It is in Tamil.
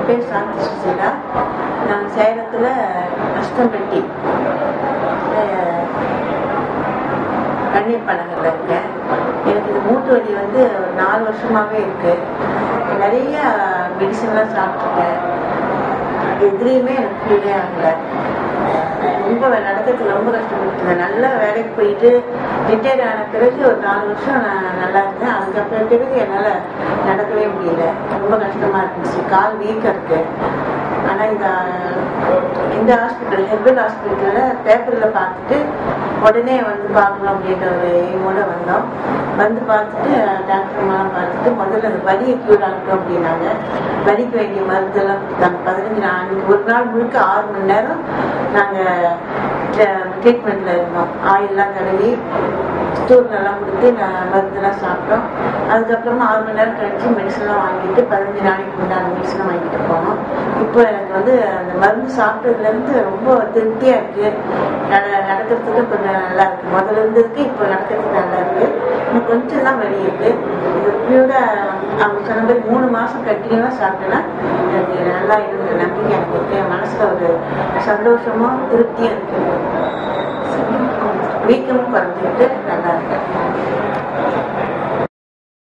பேர் சாந்தி சுசீலா. நான் சேலத்தில் அஷ்டம்பட்டி கண்ணீர் பழங்கள்ல இருக்கேன். எனக்கு இது மூட்டு வலி வந்து 4 வருஷமாகவே இருக்கு. நிறைய மெடிசன்லாம் சாப்பிட்ருக்கேன். எதுலேயுமே எனக்கு ஃபீலே ஆகலை. ரொம்ப நடக்கிறதுக்கு ரொம்ப கஷ்டப்பட்டுருந்தேன். நல்லா வேலைக்கு போயிட்டு ரிட்டையர்ட் ஆன பிறகு ஒரு 4 வருஷம் நான் நல்லா இருந்தேன். அதுக்கப்புறம் பிறகு என்னால் நடக்கவே முடியல. ரொம்ப கஷ்டமாக இருந்துச்சு. கால் வீக்காக இருக்கு. ஆனால் இந்த ஹாஸ்பிட்டல் ஹெர்பல் ஹாஸ்பிட்டலில் பேப்பரில் பார்த்துட்டு உடனே வந்து பார்க்கணும் அப்படின்ற ஒரு எய்மோட வந்தோம். வந்து பார்த்துட்டு டாக்டர்மாலாம் பார்த்துட்டு முதல்ல அந்த வலியை க்யூர் ஆகட்டும் அப்படின்னாங்க. வலிக்கு வேண்டிய மருந்தெல்லாம் கொடுத்தாங்க. 15 நாள் ஒரு நாள் முழுக்க 6 மணி நேரம் நாங்கள் ட்ரீட்மெண்ட்டில் இருந்தோம். ஆயிலெலாம் தடவி ஸ்டூர்னெல்லாம் கொடுத்து மருந்தெல்லாம் சாப்பிட்டோம். அதுக்கப்புறமா 6 மணி நேரம் கழிச்சு மெடிசன்லாம் வாங்கிட்டு 15 நாளைக்கு உண்டான மெடிசனை வாங்கிட்டு போனோம். இப்போ எனக்கு வந்து அந்த மருந்து சாப்பிட்டதுலேருந்து ரொம்ப திருப்தியாக இருக்குது. நடக்கிறதுக்கு கொஞ்சம் நல்லா இருக்குது. முதல்ல இருந்ததுக்கு இப்போ நடக்கிறதுக்கு நல்லா இருக்குது. இன்னும் கொஞ்சம் தான் வலி இருக்குது. இது பியூர அவங்க சொன்ன மாதிரி 3 மாதம் கண்டினியூவாக சாப்பிட்டேன்னா எனக்கு நல்லா இருக்கிற நம்பிக்கை எனக்கு இருக்குது. என் மனசில் ஒரு சந்தோஷமும் திருப்தியும் இருக்குது. வீக்கமும் குறைஞ்சிட்டு நல்லா இருக்கு.